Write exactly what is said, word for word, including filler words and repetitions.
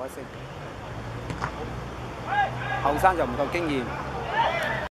惜。後生就唔夠經驗。